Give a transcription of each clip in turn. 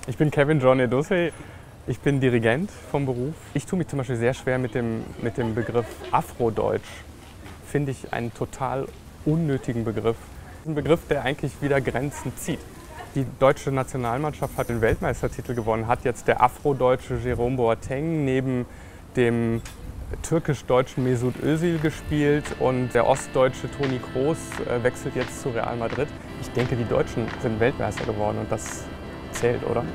Ich bin Kevin John Edusei. Ich bin Dirigent vom Beruf. Ich tue mich zum Beispiel sehr schwer mit dem Begriff Afrodeutsch. Finde ich einen total unnötigen Begriff. Ein Begriff, der eigentlich wieder Grenzen zieht. Die deutsche Nationalmannschaft hat den Weltmeistertitel gewonnen, hat jetzt der afrodeutsche Jerome Boateng neben dem türkisch-deutschen Mesut Özil gespielt und der ostdeutsche Toni Kroos wechselt jetzt zu Real Madrid. Ich denke, die Deutschen sind Weltmeister geworden und das zählt, oder?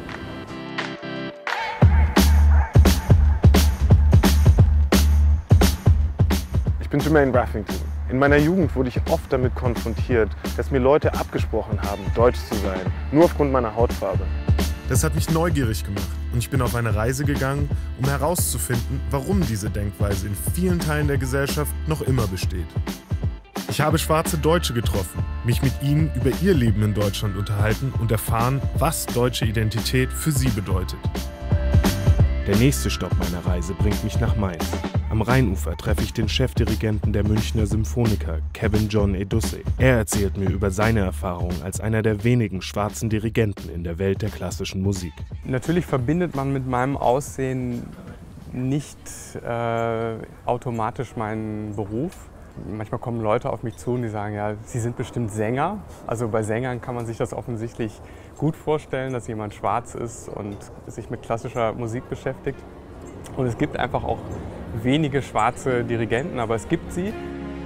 Ich bin Jermaine Braffington. In meiner Jugend wurde ich oft damit konfrontiert, dass mir Leute abgesprochen haben, deutsch zu sein, nur aufgrund meiner Hautfarbe. Das hat mich neugierig gemacht und ich bin auf eine Reise gegangen, um herauszufinden, warum diese Denkweise in vielen Teilen der Gesellschaft noch immer besteht. Ich habe schwarze Deutsche getroffen, mich mit ihnen über ihr Leben in Deutschland unterhalten und erfahren, was deutsche Identität für sie bedeutet. Der nächste Stopp meiner Reise bringt mich nach Mainz. Am Rheinufer treffe ich den Chefdirigenten der Münchner Symphoniker, Kevin John Edusei. Er erzählt mir über seine Erfahrungen als einer der wenigen schwarzen Dirigenten in der Welt der klassischen Musik. Natürlich verbindet man mit meinem Aussehen nicht automatisch meinen Beruf. Manchmal kommen Leute auf mich zu und die sagen, ja, sie sind bestimmt Sänger. Also bei Sängern kann man sich das offensichtlich gut vorstellen, dass jemand schwarz ist und sich mit klassischer Musik beschäftigt. Und es gibt einfach auch wenige schwarze Dirigenten, aber es gibt sie.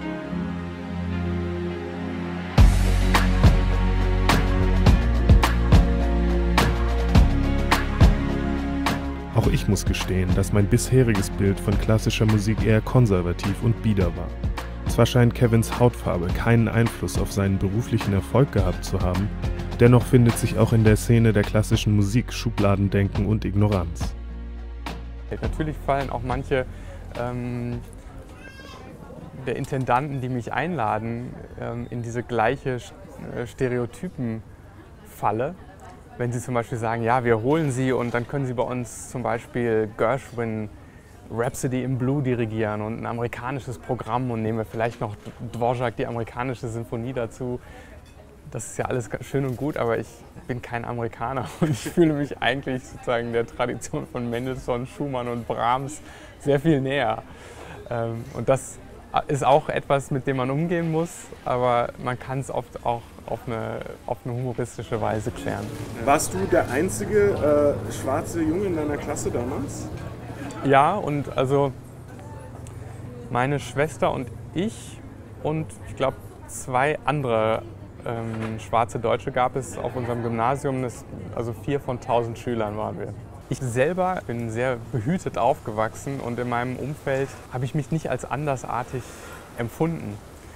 Auch ich muss gestehen, dass mein bisheriges Bild von klassischer Musik eher konservativ und bieder war. Zwar scheint Kevins Hautfarbe keinen Einfluss auf seinen beruflichen Erfolg gehabt zu haben, dennoch findet sich auch in der Szene der klassischen Musik Schubladendenken und Ignoranz. Natürlich fallen auch manche der Intendanten, die mich einladen, in diese gleiche Stereotypenfalle. Wenn sie zum Beispiel sagen, ja, wir holen sie und dann können sie bei uns zum Beispiel Gershwin Rhapsody in Blue dirigieren und ein amerikanisches Programm und nehmen wir vielleicht noch Dvorak, die amerikanische Sinfonie dazu. Das ist ja alles schön und gut, aber ich bin kein Amerikaner und ich fühle mich eigentlich sozusagen der Tradition von Mendelssohn, Schumann und Brahms sehr viel näher. Und das ist auch etwas, mit dem man umgehen muss, aber man kann es oft auch auf eine humoristische Weise klären. Warst du der einzige schwarze Junge in deiner Klasse damals? Ja, und also meine Schwester und ich und ich glaube 2 andere schwarze Deutsche gab es auf unserem Gymnasium, also 4 von 1000 Schülern waren wir. Ich selber bin sehr behütet aufgewachsen und in meinem Umfeld habe ich mich nicht als andersartig empfunden.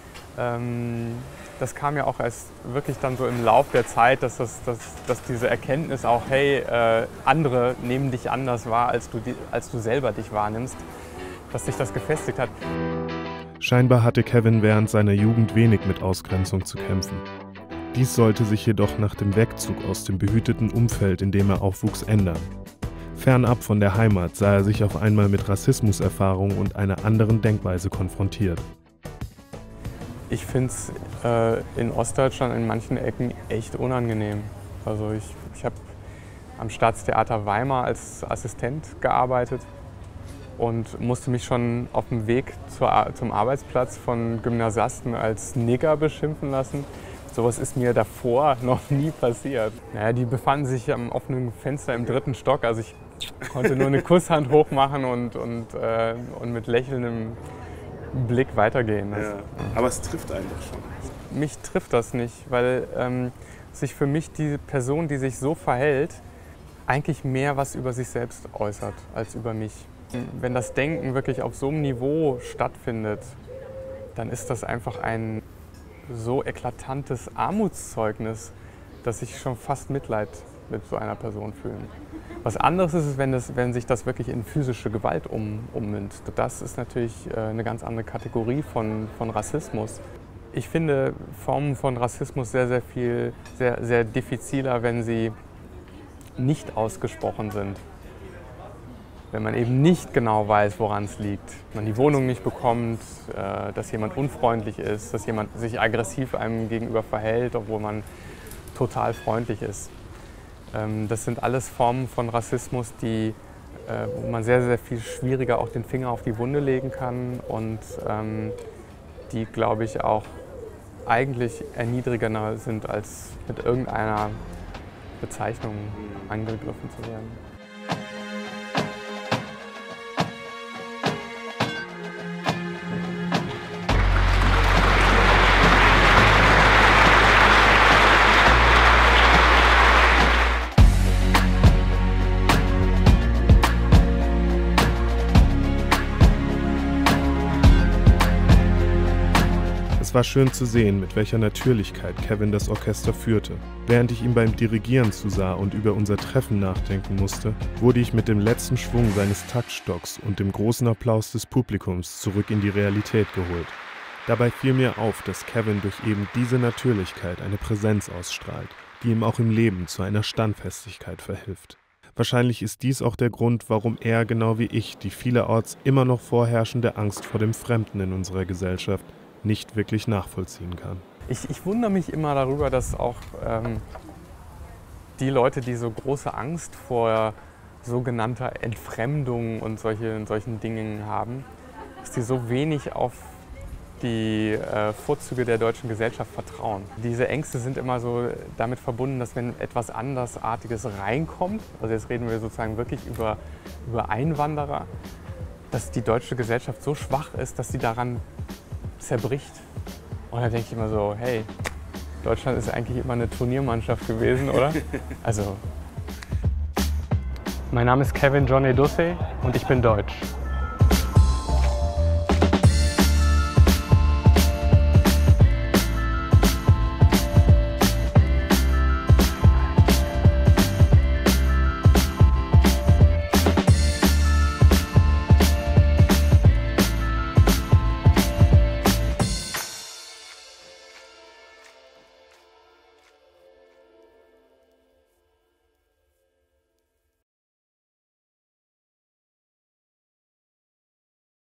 Das kam ja auch erst wirklich dann so im Lauf der Zeit, dass diese Erkenntnis auch, hey, andere nehmen dich anders wahr, als du selber dich wahrnimmst, dass sich das gefestigt hat. Scheinbar hatte Kevin während seiner Jugend wenig mit Ausgrenzung zu kämpfen. Dies sollte sich jedoch nach dem Wegzug aus dem behüteten Umfeld, in dem er aufwuchs, ändern. Fernab von der Heimat sah er sich auf einmal mit Rassismuserfahrung und einer anderen Denkweise konfrontiert. Ich finde es in Ostdeutschland in manchen Ecken echt unangenehm. Also ich habe am Staatstheater Weimar als Assistent gearbeitet und musste mich schon auf dem Weg zum Arbeitsplatz von Gymnasiasten als Nigger beschimpfen lassen. Sowas ist mir davor noch nie passiert. Naja, die befanden sich am offenen Fenster im 3. Stock, also ich konnte nur eine Kusshand hochmachen und mit lächelndem Blick weitergehen. Ja, aber es trifft einen doch schon. Mich trifft das nicht, weil sich für mich die Person, die sich so verhält, eigentlich mehr was über sich selbst äußert als über mich. Wenn das Denken wirklich auf so einem Niveau stattfindet, dann ist das einfach ein so eklatantes Armutszeugnis, dass ich schon fast Mitleid mit so einer Person fühle. Was anderes ist es, wenn sich das wirklich in physische Gewalt ummünzt. Das ist natürlich eine ganz andere Kategorie von Rassismus. Ich finde Formen von Rassismus sehr diffiziler, wenn sie nicht ausgesprochen sind. Wenn man eben nicht genau weiß, woran es liegt. Man die Wohnung nicht bekommt, dass jemand unfreundlich ist, dass jemand sich aggressiv einem gegenüber verhält, obwohl man total freundlich ist. Das sind alles Formen von Rassismus, wo man sehr, sehr viel schwieriger auch den Finger auf die Wunde legen kann und die, glaube ich, auch eigentlich erniedrigender sind, als mit irgendeiner Bezeichnung angegriffen zu werden. Es war schön zu sehen, mit welcher Natürlichkeit Kevin das Orchester führte. Während ich ihm beim Dirigieren zusah und über unser Treffen nachdenken musste, wurde ich mit dem letzten Schwung seines Taktstocks und dem großen Applaus des Publikums zurück in die Realität geholt. Dabei fiel mir auf, dass Kevin durch eben diese Natürlichkeit eine Präsenz ausstrahlt, die ihm auch im Leben zu einer Standfestigkeit verhilft. Wahrscheinlich ist dies auch der Grund, warum er, genau wie ich, die vielerorts immer noch vorherrschende Angst vor dem Fremden in unserer Gesellschaft nicht wirklich nachvollziehen kann. Ich wundere mich immer darüber, dass auch die Leute, die so große Angst vor sogenannter Entfremdung und solchen Dingen haben, dass die so wenig auf die Vorzüge der deutschen Gesellschaft vertrauen. Diese Ängste sind immer so damit verbunden, dass wenn etwas Andersartiges reinkommt, also jetzt reden wir sozusagen wirklich über Einwanderer, dass die deutsche Gesellschaft so schwach ist, dass sie daran zerbricht. Und da denke ich immer so, hey, Deutschland ist eigentlich immer eine Turniermannschaft gewesen, oder? Also. Mein Name ist Kevin John Edusey und ich bin deutsch.